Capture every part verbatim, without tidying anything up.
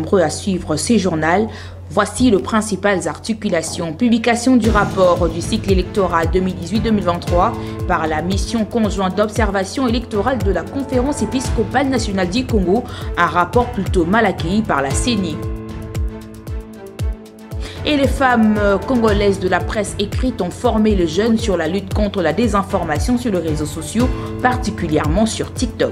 nombreux à suivre ces journaux. Voici les principales articulations. Publication du rapport du cycle électoral deux mille dix-huit deux mille vingt-trois par la mission conjointe d'observation électorale de la Conférence épiscopale nationale du Congo, un rapport plutôt mal accueilli par la C E N I. Et les femmes congolaises de la presse écrite ont formé les jeunes sur la lutte contre la désinformation sur les réseaux sociaux, particulièrement sur TikTok.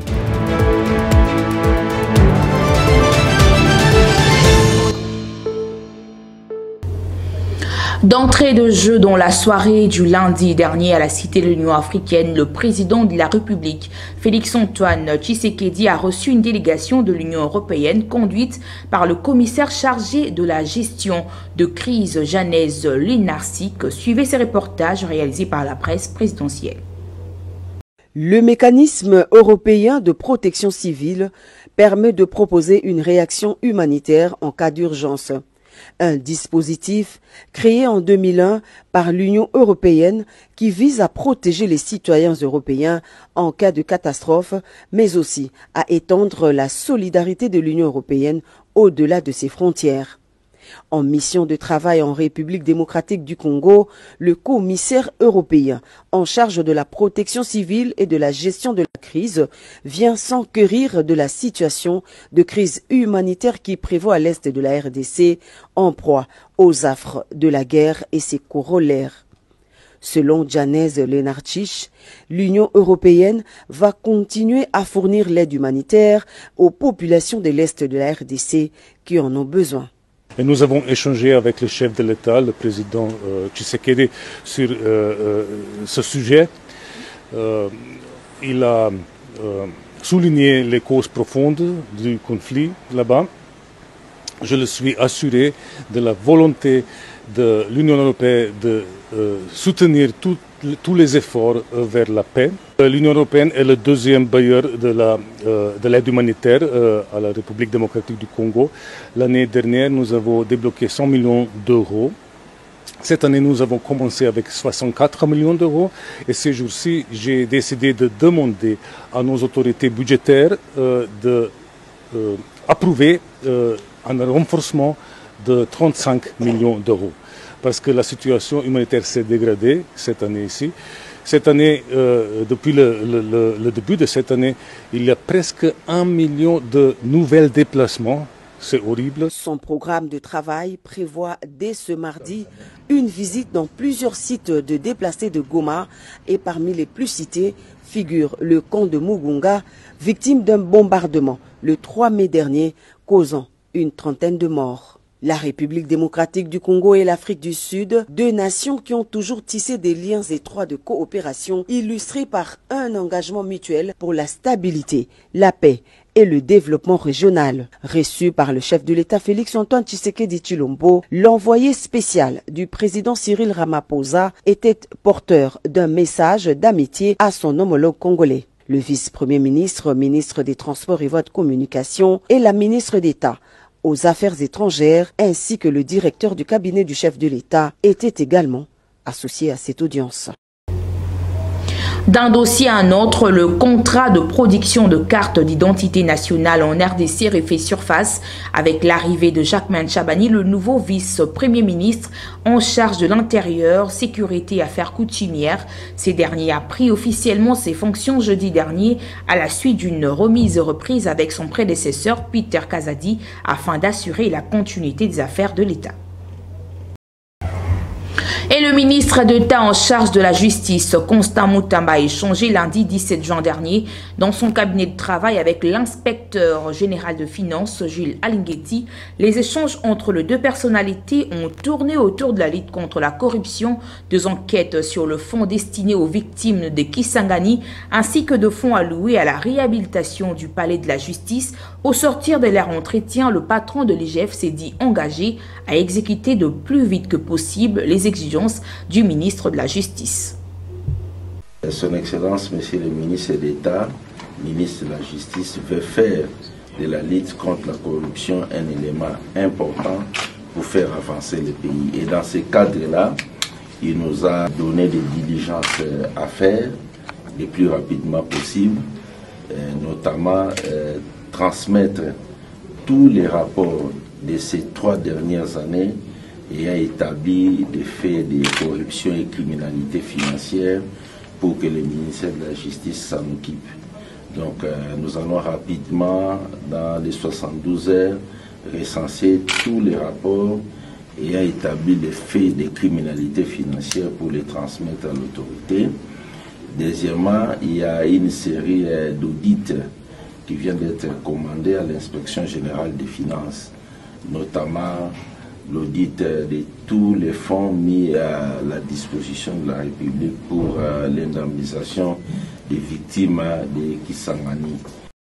D'entrée de jeu dans la soirée du lundi dernier à la Cité de l'Union africaine, le président de la République, Félix-Antoine Tshisekedi, a reçu une délégation de l'Union européenne conduite par le commissaire chargé de la gestion de crise Janez Lenarcic. Suivez ces reportages réalisés par la presse présidentielle. Le mécanisme européen de protection civile permet de proposer une réaction humanitaire en cas d'urgence. Un dispositif créé en deux mille un par l'Union européenne qui vise à protéger les citoyens européens en cas de catastrophe, mais aussi à étendre la solidarité de l'Union européenne au-delà de ses frontières. En mission de travail en République démocratique du Congo, le commissaire européen en charge de la protection civile et de la gestion de la crise vient s'enquérir de la situation de crise humanitaire qui prévaut à l'est de la R D C, en proie aux affres de la guerre et ses corollaires. Selon Janez Lenarcic, l'Union européenne va continuer à fournir l'aide humanitaire aux populations de l'est de la R D C qui en ont besoin. Et nous avons échangé avec le chef de l'État, le président euh, Tshisekedi, sur euh, euh, ce sujet. Euh, il a euh, souligné les causes profondes du conflit là-bas. Je le suis assuré de la volonté de l'Union européenne de euh, soutenir tout, tous les efforts euh, vers la paix. L'Union européenne est le deuxième bailleur de la, euh, de l'aide humanitaire euh, à la République démocratique du Congo. L'année dernière, nous avons débloqué cent millions d'euros. Cette année, nous avons commencé avec soixante-quatre millions d'euros. Et ces jours-ci, j'ai décidé de demander à nos autorités budgétaires euh, d'approuver euh, un renforcement de trente-cinq millions d'euros. Parce que la situation humanitaire s'est dégradée cette année ici. Cette année, euh, depuis le, le, le début de cette année, il y a presque un million de nouveaux déplacements. C'est horrible. Son programme de travail prévoit dès ce mardi une visite dans plusieurs sites de déplacés de Goma et parmi les plus cités figure le camp de Mugunga, victime d'un bombardement le trois mai dernier, causant une trentaine de morts. La République démocratique du Congo et l'Afrique du Sud, deux nations qui ont toujours tissé des liens étroits de coopération illustrés par un engagement mutuel pour la stabilité, la paix et le développement régional. Reçu par le chef de l'État Félix-Antoine Tshisekedi Tshilombo, l'envoyé spécial du président Cyril Ramaphosa était porteur d'un message d'amitié à son homologue congolais. Le vice-premier ministre, ministre des Transports et Voies de Communication et la ministre d'État aux Affaires étrangères ainsi que le directeur du cabinet du chef de l'État étaient également associés à cette audience. D'un dossier à un autre, le contrat de production de cartes d'identité nationale en R D C refait surface avec l'arrivée de Jacquemain Chabani, le nouveau vice-premier ministre en charge de l'intérieur, sécurité et affaires coutumières. Ce dernier a pris officiellement ses fonctions jeudi dernier à la suite d'une remise reprise avec son prédécesseur Peter Kazadi afin d'assurer la continuité des affaires de l'État. Et le ministre d'État en charge de la justice, Constant Mutamba, a échangé lundi dix-sept juin dernier dans son cabinet de travail avec l'inspecteur général de finances, Jules Alingeti. Les échanges entre les deux personnalités ont tourné autour de la lutte contre la corruption, deux enquêtes sur le fonds destiné aux victimes de Kisangani, ainsi que de fonds alloués à la réhabilitation du palais de la justice. Au sortir de leur entretien, le patron de l'I G F s'est dit engagé à exécuter de plus vite que possible les exigences du ministre de la Justice. Son Excellence, Monsieur le ministre d'État, ministre de la Justice, veut faire de la lutte contre la corruption un élément important pour faire avancer le pays. Et dans ce cadre-là, il nous a donné des diligences à faire le plus rapidement possible, notamment euh, transmettre tous les rapports de ces trois dernières années ayant établi des faits de corruption et criminalité financière pour que le ministère de la Justice s'en occupe. Donc euh, nous allons rapidement, dans les soixante-douze heures, recenser tous les rapports ayant établi les faits de criminalité financière pour les transmettre à l'autorité. Deuxièmement, il y a une série euh, d'audits qui vient d'être commandés à l'inspection générale des finances, notamment l'audit de tous les fonds mis à la disposition de la République pour euh, l'indemnisation des victimes de Kisangani.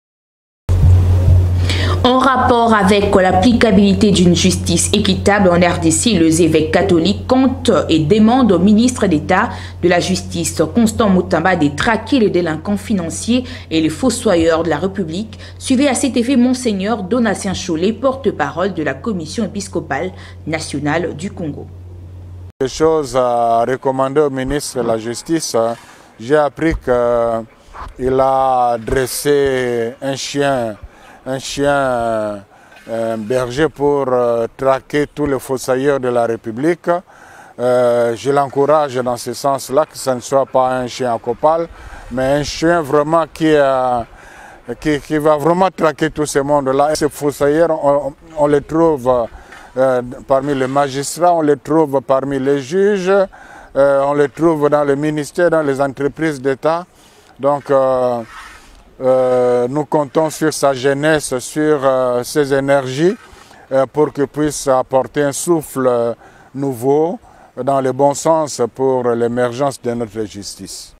En rapport avec l'applicabilité d'une justice équitable en R D C, les évêques catholiques comptent et demandent au ministre d'État de la Justice, Constant Mutamba, de traquer les délinquants financiers et les fossoyeurs de la République. Suivez à cet effet Monseigneur Donatien Cholet, porte-parole de la Commission épiscopale nationale du Congo. Des choses à recommander au ministre de la Justice. J'ai appris qu'il a dressé un chien un chien un berger pour euh, traquer tous les fossoyeurs de la République. Euh, je l'encourage dans ce sens-là, que ce ne soit pas un chien à copal, mais un chien vraiment qui, euh, qui, qui va vraiment traquer tout ce monde-là. Ces fossoyeurs, on, on les trouve euh, parmi les magistrats, on les trouve parmi les juges, euh, on les trouve dans les ministères, dans les entreprises d'État. Donc, euh, Euh, nous comptons sur sa jeunesse, sur euh, ses énergies euh, pour qu'il puisse apporter un souffle euh, nouveau dans le bon sens pour l'émergence de notre justice.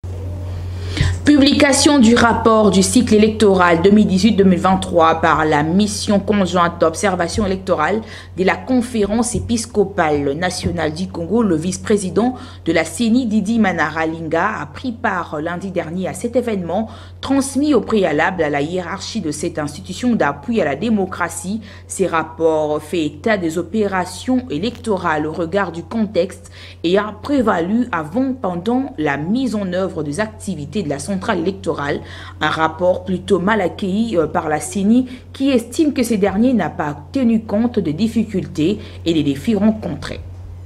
Publication du rapport du cycle électoral deux mille dix-huit deux mille vingt-trois par la mission conjointe d'observation électorale de la conférence épiscopale nationale du Congo. Le vice-président de la C E N I, Didi Manaralinga, a pris part lundi dernier à cet événement, transmis au préalable à la hiérarchie de cette institution d'appui à la démocratie. Ces rapports fait état des opérations électorales au regard du contexte et a prévalu avant, pendant la mise en œuvre des activités de la centrale électorale, un rapport plutôt mal accueilli par la C E N I qui estime que ces derniers n'ont pas tenu compte des difficultés et des défis rencontrés.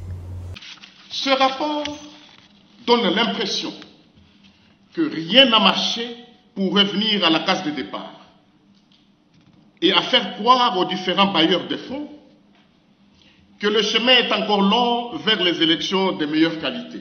Ce rapport donne l'impression que rien n'a marché pour revenir à la case de départ et à faire croire aux différents bailleurs de fonds que le chemin est encore long vers les élections de meilleure qualité.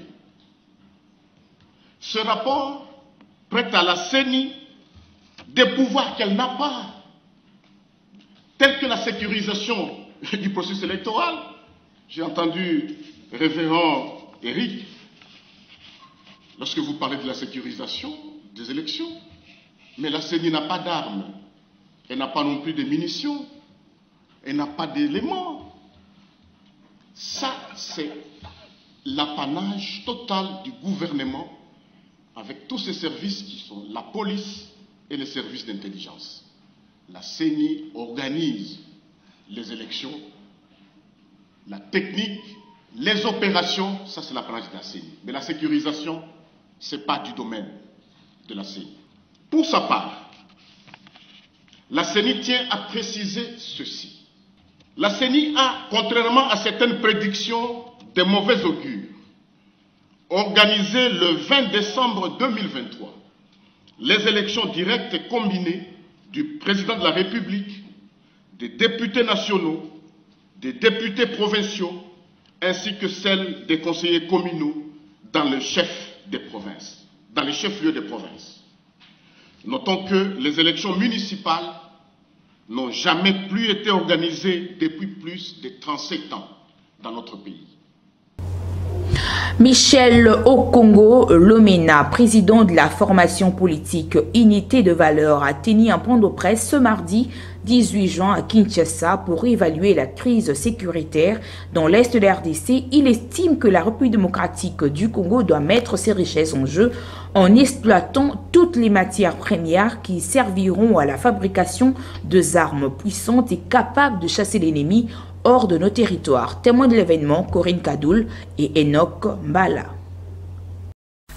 Ce rapport prête à la C E N I des pouvoirs qu'elle n'a pas, tels que la sécurisation du processus électoral. J'ai entendu révérend Eric, lorsque vous parlez de la sécurisation des élections, mais la C E N I n'a pas d'armes, elle n'a pas non plus de munitions, elle n'a pas d'éléments. Ça, c'est l'apanage total du gouvernement avec tous ces services qui sont la police et les services d'intelligence. La C E N I organise les élections, la technique, les opérations, ça c'est l'apanage de la C E N I. Mais la sécurisation, ce n'est pas du domaine de la C E N I. Pour sa part, la C E N I tient à préciser ceci. La C E N I a, contrairement à certaines prédictions de mauvais augure, organisé le vingt décembre deux mille vingt-trois les élections directes et combinées du président de la République, des députés nationaux, des députés provinciaux, ainsi que celles des conseillers communaux dans le chef des provinces, dans les chefs-lieux des provinces. Notons que les élections municipales n'ont jamais plus été organisées depuis plus de trente-sept ans dans notre pays. Michel Okongo Lomena, président de la formation politique Unité de valeur, a tenu un point de presse ce mardi dix-huit juin à Kinshasa pour évaluer la crise sécuritaire dans l'Est de la R D C. Il estime que la République démocratique du Congo doit mettre ses richesses en jeu en exploitant toutes les matières premières qui serviront à la fabrication de armes puissantes et capables de chasser l'ennemi hors de nos territoires. Témoin de l'événement, Corinne Kadoul et Enoch Mbala.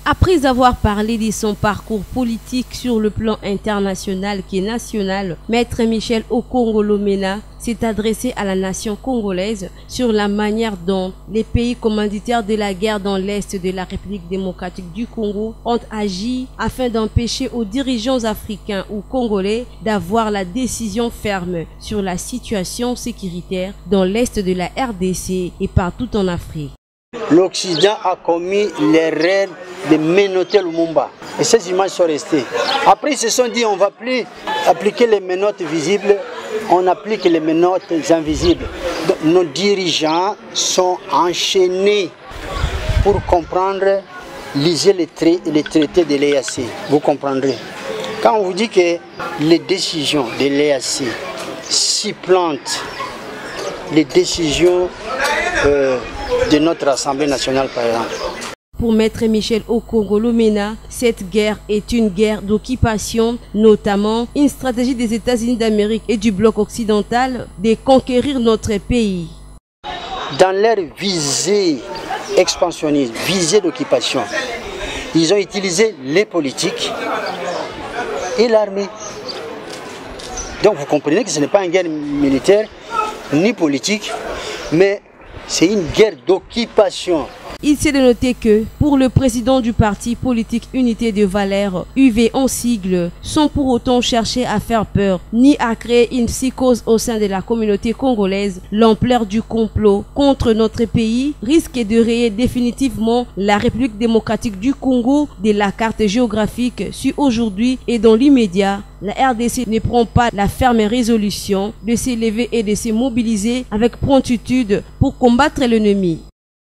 Après avoir parlé de son parcours politique sur le plan international qui est national, Maître Michel Okongo-Lomena s'est adressé à la nation congolaise sur la manière dont les pays commanditaires de la guerre dans l'Est de la République démocratique du Congo ont agi afin d'empêcher aux dirigeants africains ou congolais d'avoir la décision ferme sur la situation sécuritaire dans l'Est de la R D C et partout en Afrique. L'Occident a commis l'erreur de menotter Lumumba. Et ces images sont restées. Après, ils se sont dit on ne va plus appliquer les menottes visibles, on applique les menottes invisibles. Donc, nos dirigeants sont enchaînés pour comprendre, lisez les, tra les traités de l'E A C. Vous comprendrez. Quand on vous dit que les décisions de l'E A C supplantent les décisions euh, de notre Assemblée nationale, par exemple. Pour Maître Michel Okongo-Lomena, cette guerre est une guerre d'occupation, notamment une stratégie des États-Unis d'Amérique et du bloc occidental de conquérir notre pays. Dans leur visée expansionniste, visée d'occupation, ils ont utilisé les politiques et l'armée. Donc vous comprenez que ce n'est pas une guerre militaire ni politique, mais c'est une guerre d'occupation. Il s'est de noter que, pour le président du parti politique Unité de Valeurs, U V en sigle, sans pour autant chercher à faire peur, ni à créer une psychose au sein de la communauté congolaise, l'ampleur du complot contre notre pays risque de rayer définitivement la République démocratique du Congo de la carte géographique si aujourd'hui et dans l'immédiat, la R D C ne prend pas la ferme résolution de s'élever et de se mobiliser avec promptitude pour combattre l'ennemi.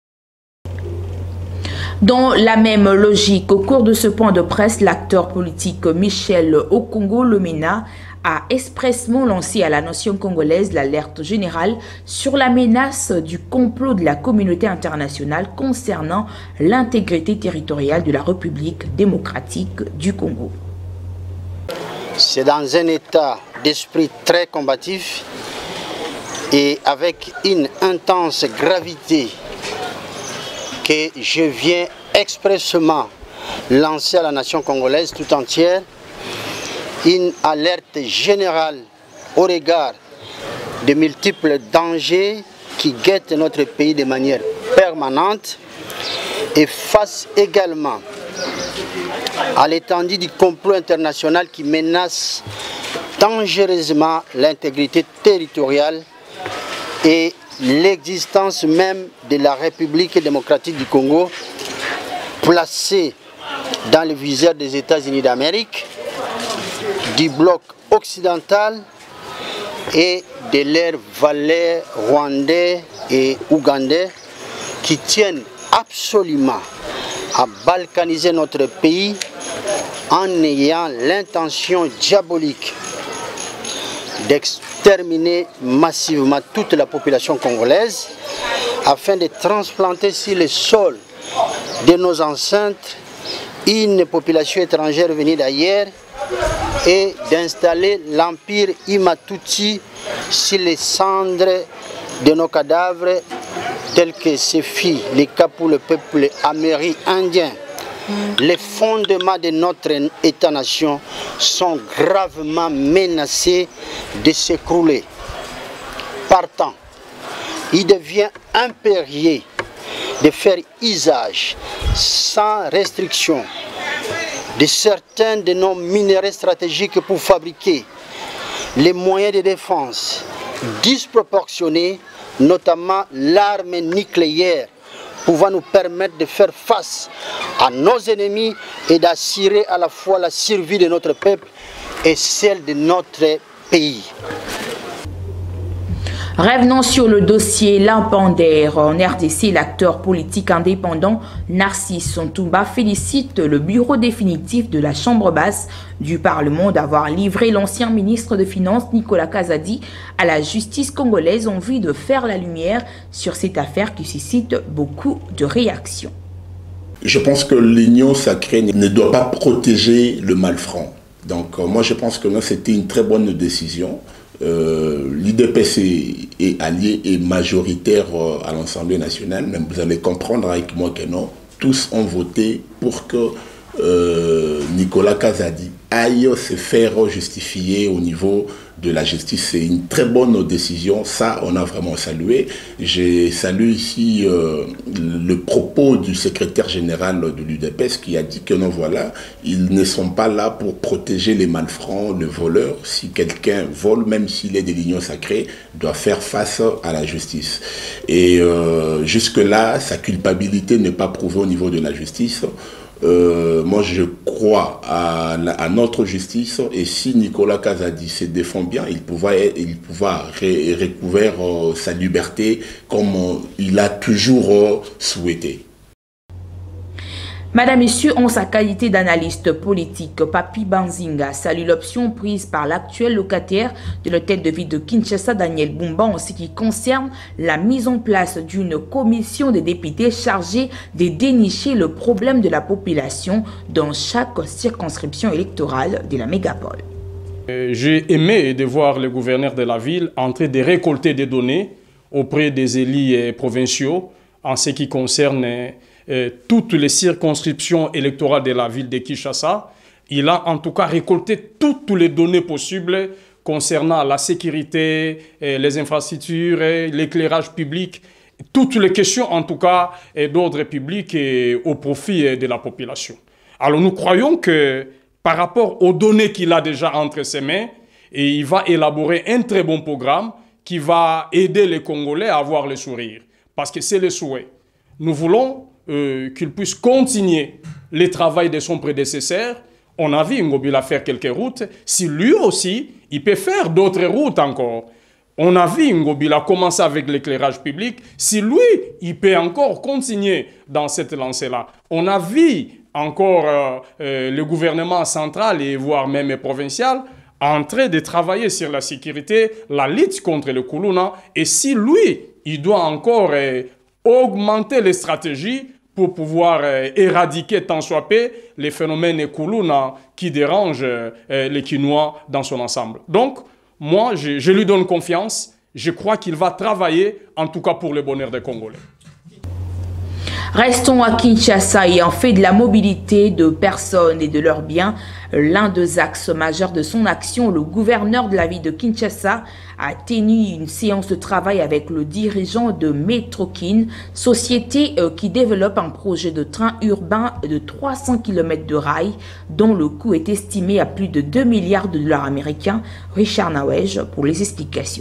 Dans la même logique, au cours de ce point de presse, l'acteur politique Michel Okongo-Lomena a expressément lancé à la nation congolaise l'alerte générale sur la menace du complot de la communauté internationale concernant l'intégrité territoriale de la République démocratique du Congo. C'est dans un état d'esprit très combatif et avec une intense gravité que je viens expressément lancer à la nation congolaise tout entière une alerte générale au regard de multiples dangers qui guettent notre pays de manière permanente et face également à l'étendue du complot international qui menace dangereusement l'intégrité territoriale et l'existence même de la République démocratique du Congo, placée dans le viseur des États-Unis d'Amérique, du bloc occidental et de leurs valets rwandais et ougandais qui tiennent absolument à balkaniser notre pays en ayant l'intention diabolique d'exterminer massivement toute la population congolaise afin de transplanter sur le sol de nos enceintes une population étrangère venue d'ailleurs et d'installer l'empire Imatuti sur les cendres de nos cadavres tels que ce fit le cas pour le peuple amérindien. Les fondements de notre État-nation sont gravement menacés de s'écrouler. Partant, il devient impérieux de faire usage sans restriction de certains de nos minerais stratégiques pour fabriquer les moyens de défense disproportionnés, notamment l'arme nucléaire, pouvant nous permettre de faire face à nos ennemis et d'assurer à la fois la survie de notre peuple et celle de notre pays. Revenons sur le dossier Lampander. En R D C, l'acteur politique indépendant Narcisse Ntumba félicite le bureau définitif de la Chambre basse du Parlement d'avoir livré l'ancien ministre de Finances Nicolas Kazadi à la justice congolaise en vue de faire la lumière sur cette affaire qui suscite beaucoup de réactions. Je pense que l'union sacrée ne doit pas protéger le malfrant. Donc moi je pense que c'était une très bonne décision. Euh, l'U D P C est allié et majoritaire à l'Assemblée nationale, mais vous allez comprendre avec moi que non, tous ont voté pour que euh, Nicolas Kazadi aille se faire justifier au niveau de la justice. C'est une très bonne décision, ça on a vraiment salué. Je salue ici euh, le propos du secrétaire général de l'U D P S qui a dit que non, voilà, ils ne sont pas là pour protéger les malfrats, le voleur. Si quelqu'un vole, même s'il est de l'union sacrée, doit faire face à la justice. Et euh, jusque-là, sa culpabilité n'est pas prouvée au niveau de la justice. Euh, moi je crois à, à notre justice, et si Nicolas Kazadi se défend bien, il pourra, il pourra ré, recouvrir euh, sa liberté comme euh, il a toujours euh, souhaité. Madame, Messieurs, en sa qualité d'analyste politique, Papi Banzinga salue l'option prise par l'actuel locataire de la tête de ville de Kinshasa, Daniel Bumba, en ce qui concerne la mise en place d'une commission des députés chargée de dénicher le problème de la population dans chaque circonscription électorale de la mégapole. J'ai aimé de voir le gouverneur de la ville en train de récolter des données auprès des élus provinciaux en ce qui concerne Euh, toutes les circonscriptions électorales de la ville de Kinshasa. Il a en tout cas récolté toutes les données possibles concernant la sécurité, euh, les infrastructures, euh, l'éclairage public, toutes les questions en tout cas euh, d'ordre public et au profit euh, de la population. Alors nous croyons que par rapport aux données qu'il a déjà entre ses mains, et il va élaborer un très bon programme qui va aider les Congolais à avoir le sourire. Parce que c'est le souhait. Nous voulons Euh, qu'il puisse continuer le travail de son prédécesseur. On a vu Ngobila faire quelques routes. Si lui aussi, il peut faire d'autres routes encore. On a vu Ngobila commencer avec l'éclairage public. Si lui, il peut encore continuer dans cette lancée-là. On a vu encore euh, euh, le gouvernement central et voire même provincial en train de travailler sur la sécurité, la lutte contre le Kuluna. Et si lui, il doit encore euh, augmenter les stratégies pour pouvoir euh, éradiquer tant soit peu les phénomènes Kuluna qui dérangent euh, les Kinois dans son ensemble. Donc, moi, je, je lui donne confiance. Je crois qu'il va travailler, en tout cas pour le bonheur des Congolais. Restons à Kinshasa et en fait de la mobilité de personnes et de leurs biens, l'un des axes majeurs de son action, le gouverneur de la ville de Kinshasa a tenu une séance de travail avec le dirigeant de Metrokin, société qui développe un projet de train urbain de trois cents kilomètres de rail dont le coût est estimé à plus de deux milliards de dollars américains. Richard Nawej pour les explications.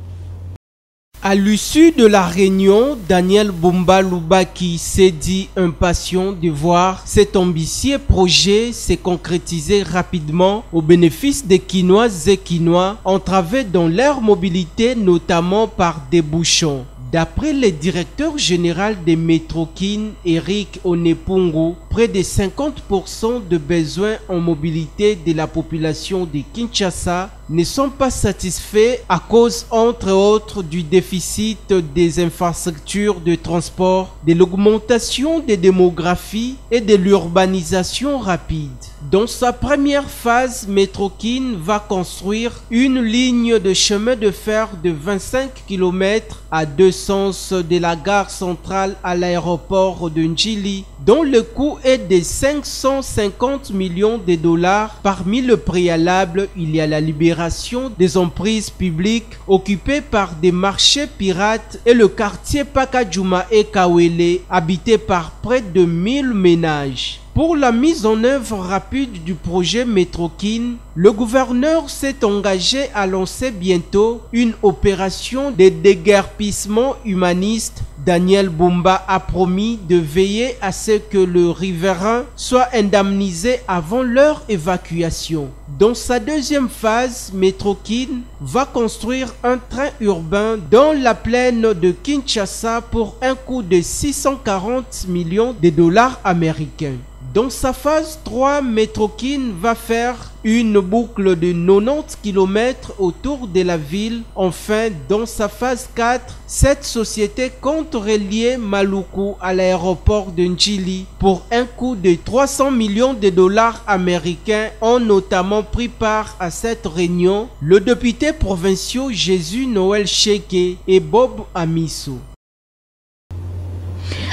À l'issue de la réunion, Daniel Bumba Lubaki s'est dit impatient de voir cet ambitieux projet se concrétiser rapidement au bénéfice des Kinoises et Kinois entravés dans leur mobilité, notamment par des bouchons. D'après le directeur général des Metrokin, Eric Onepungu, près de cinquante pour cent de besoins en mobilité de la population de Kinshasa ne sont pas satisfaits à cause, entre autres, du déficit des infrastructures de transport, de l'augmentation des démographies et de l'urbanisation rapide. Dans sa première phase, Metrokin va construire une ligne de chemin de fer de vingt-cinq kilomètres à deux sens de la gare centrale à l'aéroport de Njili, dont le coût est de cinq cent cinquante millions de dollars. Parmi le préalable, il y a la libération des emprises publiques occupées par des marchés pirates et le quartier Pakajuma et Kawele, habité par près de mille ménages. Pour la mise en œuvre rapide du projet Metrokin, le gouverneur s'est engagé à lancer bientôt une opération de déguerpissement humaniste. Daniel Bumba a promis de veiller à ce que le riverain soit indemnisé avant leur évacuation. Dans sa deuxième phase, Metrokin va construire un train urbain dans la plaine de Kinshasa pour un coût de six cent quarante millions de dollars américains. Dans sa phase trois, Metrokin va faire une boucle de quatre-vingt-dix kilomètres autour de la ville. Enfin, dans sa phase quatre, cette société compte relier Maluku à l'aéroport de Njili pour un coût de trois cents millions de dollars américains, ont notamment pris part à cette réunion le député provincial Jésus Noël Cheke et Bob Amiso.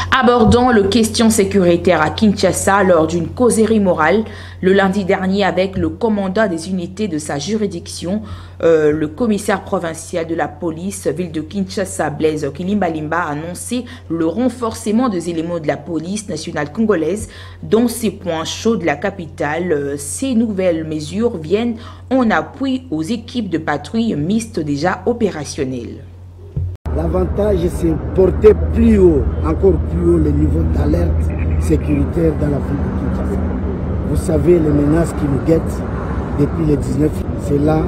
Abordant le question sécuritaire à Kinshasa lors d'une causerie morale le lundi dernier avec le commandant des unités de sa juridiction, euh, le commissaire provincial de la police ville de Kinshasa, Blaise Kilimbalimba, a annoncé le renforcement des éléments de la police nationale congolaise dans ces points chauds de la capitale. Ces nouvelles mesures viennent en appui aux équipes de patrouille mixtes déjà opérationnelles. L'avantage, c'est porter plus haut, encore plus haut, le niveau d'alerte sécuritaire dans la ville de Kinshasa. Vous savez, les menaces qui nous guettent depuis le dix-neuf, cela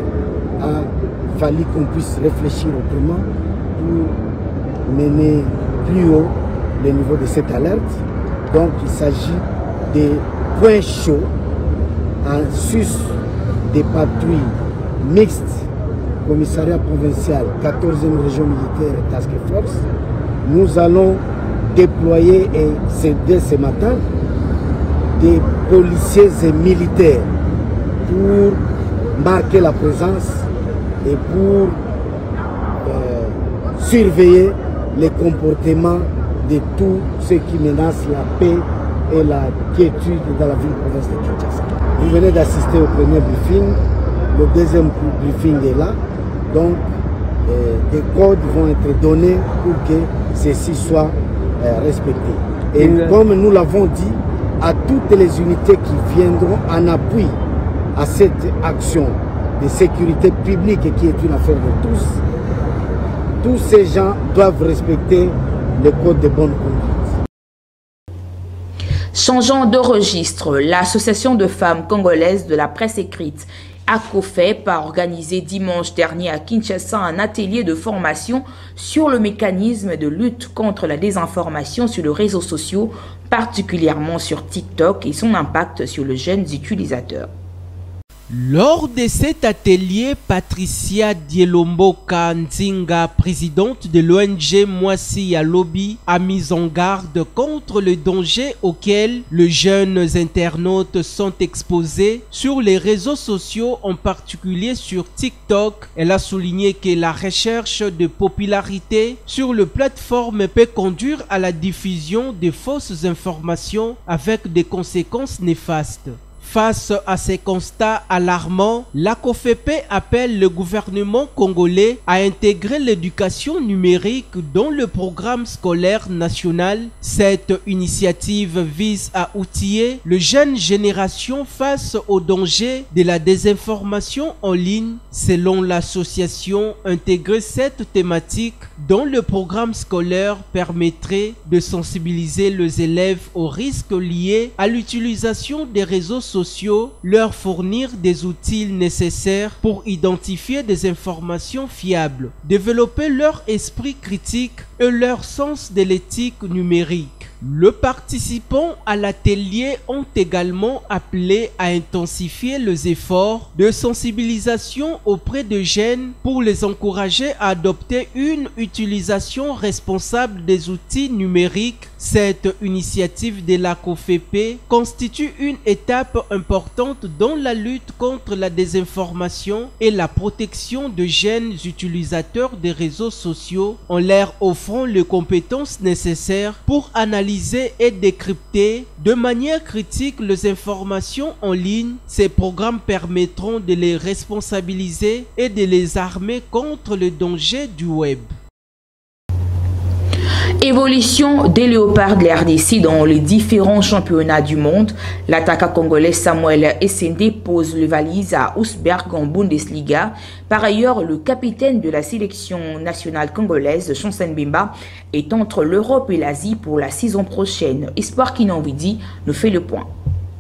a fallu qu'on puisse réfléchir autrement pour mener plus haut le niveau de cette alerte. Donc, il s'agit des points chauds en sus des patrouilles mixtes, commissariat provincial, quatorzième région militaire et task force. Nous allons déployer, et c'est dès ce matin, des policiers et militaires pour marquer la présence et pour euh, surveiller les comportements de tous ceux qui menacent la paix et la quiétude dans la ville province de Kinshasa. Vous venez d'assister au premier briefing, le deuxième briefing est là. Donc, euh, des codes vont être donnés pour que ceci soit euh, respecté. Et oui, comme nous l'avons dit, à toutes les unités qui viendront en appui à cette action de sécurité publique qui est une affaire de tous, tous ces gens doivent respecter le code de bonne conduite. Changeant de registre, l'association de femmes congolaises de la presse écrite ACOFEP a organisé dimanche dernier à Kinshasa un atelier de formation sur le mécanisme de lutte contre la désinformation sur les réseaux sociaux, particulièrement sur TikTok et son impact sur les jeunes utilisateurs. Lors de cet atelier, Patricia Dielomboka Nzinga, présidente de l'O N G Mwasi Yalobi, a mis en garde contre le danger auquel les jeunes internautes sont exposés sur les réseaux sociaux, en particulier sur TikTok. Elle a souligné que la recherche de popularité sur les plateformes peut conduire à la diffusion de fausses informations avec des conséquences néfastes. Face à ces constats alarmants, l'ACOFEP appelle le gouvernement congolais à intégrer l'éducation numérique dans le programme scolaire national. Cette initiative vise à outiller les jeunes générations face aux dangers de la désinformation en ligne. Selon l'association, intégrer cette thématique dans le programme scolaire permettrait de sensibiliser les élèves aux risques liés à l'utilisation des réseaux sociaux, leur fournir des outils nécessaires pour identifier des informations fiables, développer leur esprit critique et leur sens de l'éthique numérique. Les participants à l'atelier ont également appelé à intensifier les efforts de sensibilisation auprès des jeunes pour les encourager à adopter une utilisation responsable des outils numériques. Cette initiative de l'ACOFEP constitue une étape importante dans la lutte contre la désinformation et la protection de jeunes utilisateurs des réseaux sociaux en leur offrant les compétences nécessaires pour analyser et décrypter de manière critique les informations en ligne. Ces programmes permettront de les responsabiliser et de les armer contre le danger du web. Évolution des léopards de l'R D C dans les différents championnats du monde. L'attaquant congolais Samuel Essende pose le valise à Augsburg en Bundesliga. Par ailleurs, le capitaine de la sélection nationale congolaise, Chancen Bemba, est entre l'Europe et l'Asie pour la saison prochaine. Espoir Kinanvidi nous fait le point.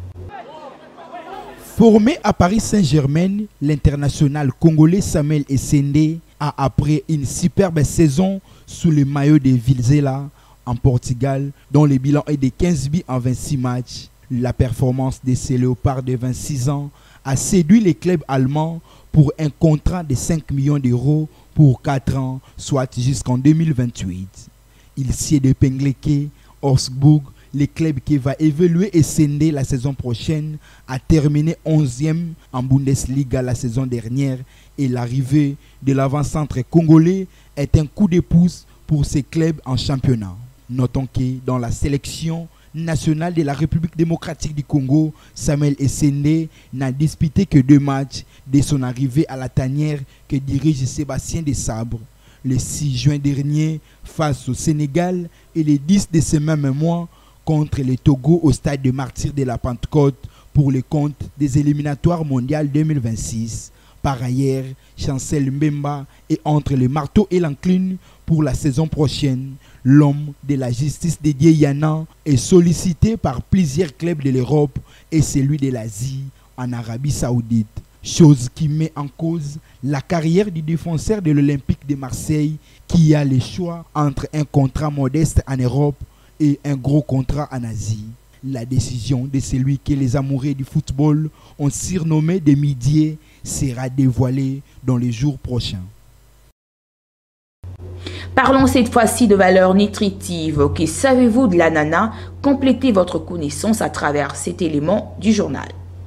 Formé à Paris Saint-Germain, l'international congolais Samuel Essende a, après une superbe saison sous le maillot de Vizela en Portugal, dont le bilan est de quinze buts en vingt-six matchs. La performance de ces léopards de vingt-six ans a séduit les clubs allemands pour un contrat de cinq millions d'euros pour quatre ans, soit jusqu'en deux mille vingt-huit. Il s'y est épinglé que Augsburg, le club qui va évoluer et scinder la saison prochaine, a terminé onzième en Bundesliga la saison dernière, et l'arrivée de l'avant-centre congolais est un coup de pouce pour ces clubs en championnat. Notons que dans la sélection nationale de la République démocratique du Congo, Samuel Essende n'a disputé que deux matchs dès son arrivée à la tanière que dirige Sébastien Desabre. Le six juin dernier face au Sénégal et le dix de ce même mois contre le Togo au stade de Martyrs de la Pentecôte pour le compte des éliminatoires mondiales deux mille vingt-six. Par ailleurs, Chancel Mbemba est entre le marteau et l'enclume pour la saison prochaine. L'homme de la justice dédié Yana est sollicité par plusieurs clubs de l'Europe et celui de l'Asie en Arabie Saoudite. Chose qui met en cause la carrière du défenseur de l'Olympique de Marseille qui a le choix entre un contrat modeste en Europe et un gros contrat en Asie. La décision de celui que les amoureux du football ont surnommé des Midiers sera dévoilée dans les jours prochains. Parlons cette fois-ci de valeurs nutritives. Que savez-vous de l'ananas? Complétez votre connaissance à travers cet élément du journal.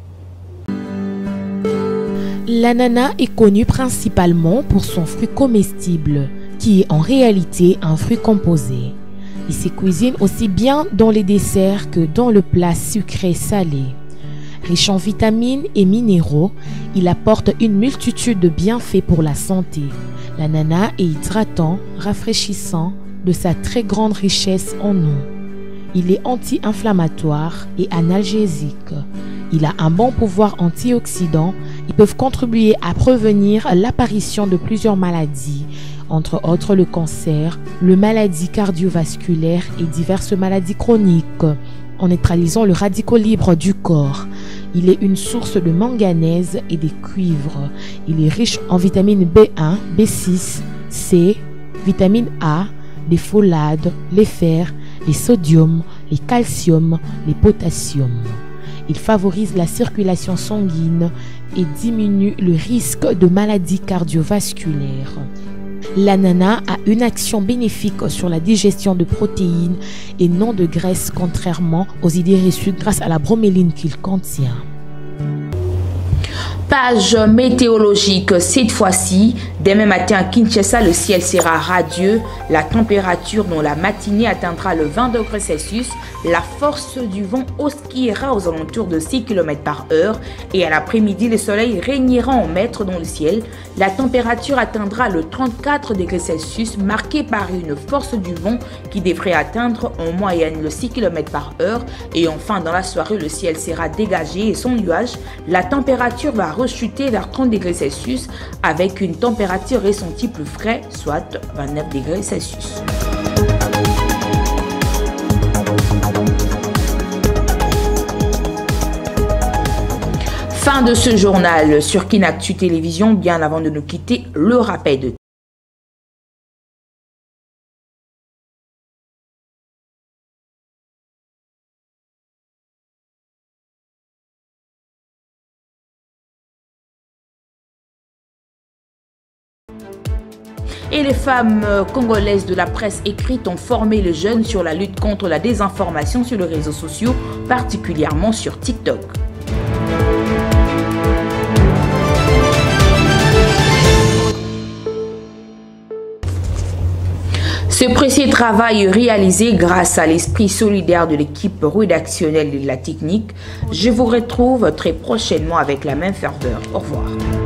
L'ananas est connu principalement pour son fruit comestible, qui est en réalité un fruit composé. Il se cuisine aussi bien dans les desserts que dans le plat sucré-salé. Riche en vitamines et minéraux, il apporte une multitude de bienfaits pour la santé. L'ananas est hydratant, rafraîchissant, de sa très grande richesse en eau. Il est anti-inflammatoire et analgésique. Il a un bon pouvoir antioxydant. Ils peuvent contribuer à prévenir l'apparition de plusieurs maladies, entre autres le cancer, les maladies cardiovasculaires et diverses maladies chroniques, en neutralisant le radicaux libre du corps. Il est une source de manganèse et de cuivre. Il est riche en vitamines B un, B six, C, vitamine A, les folades, les fers, les sodium, les calcium, les potassium. Il favorise la circulation sanguine et diminue le risque de maladies cardiovasculaires. L'ananas a une action bénéfique sur la digestion de protéines et non de graisses, contrairement aux idées reçues grâce à la broméline qu'il contient. Page météorologique, cette fois-ci, demain matin à Kinshasa, le ciel sera radieux, la température dans la matinée atteindra le vingt degrés Celsius, la force du vent oscillera aux alentours de six kilomètres par heure et à l'après-midi, le soleil régnera en maître dans le ciel. La température atteindra le trente-quatre degrés Celsius, marquée par une force du vent qui devrait atteindre en moyenne le six kilomètres par heure. Et enfin, dans la soirée, le ciel sera dégagé et sans nuage. La température va rechuter vers trente degrés Celsius avec une température ressentie plus frais, soit vingt-neuf degrés Celsius. Fin de ce journal sur Kinactu Télévision. Bien avant de nous quitter, le rappel de Et les femmes congolaises de la presse écrite ont formé les jeunes sur la lutte contre la désinformation sur les réseaux sociaux, particulièrement sur TikTok. Ce précieux travail réalisé grâce à l'esprit solidaire de l'équipe rédactionnelle et de la technique, je vous retrouve très prochainement avec la même ferveur. Au revoir.